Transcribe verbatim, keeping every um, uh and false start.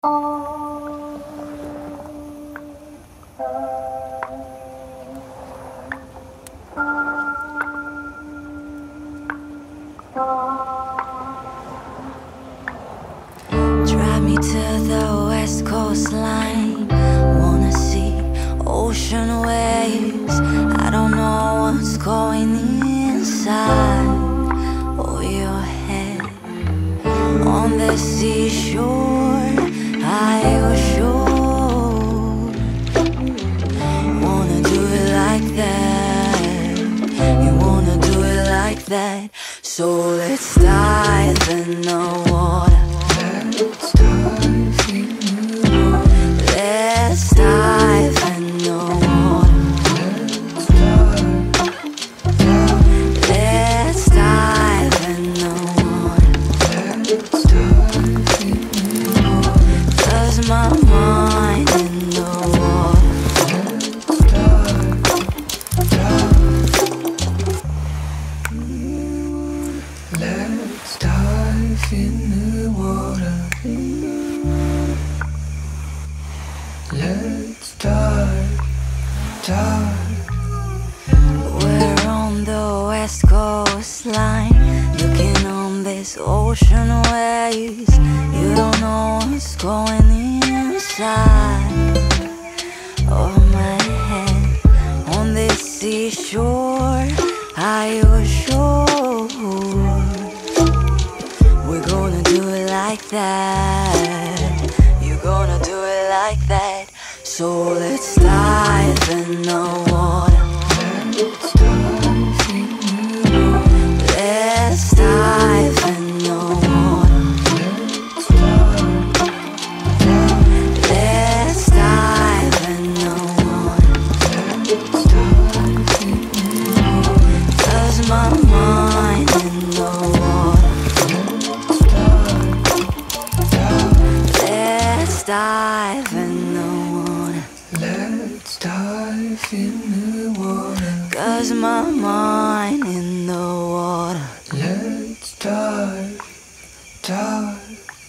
Drive me to the west coastline. Wanna see ocean waves. I don't know what's going inside of your head. On the seashore, I was sure. Wanna do it like that. You wanna do it like that. So let's dive in the water. Let's dive in the water. Let's dive in the water. 'Cause my mind in the water. Let's dive in the water. Let's dive, dive. We're on the west coastline, looking on this ocean waves. You don't know what's going inside of my head. On this seashore, I was sure we're gonna do it like that. You're gonna do it like that. So let's dive in the water. Let's dive in the water. Let's dive in the water. 'Cause my mind in the water. Let's dive in the water. Let's dive in the water. 'Cause my mind in the water. Let's dive, dive.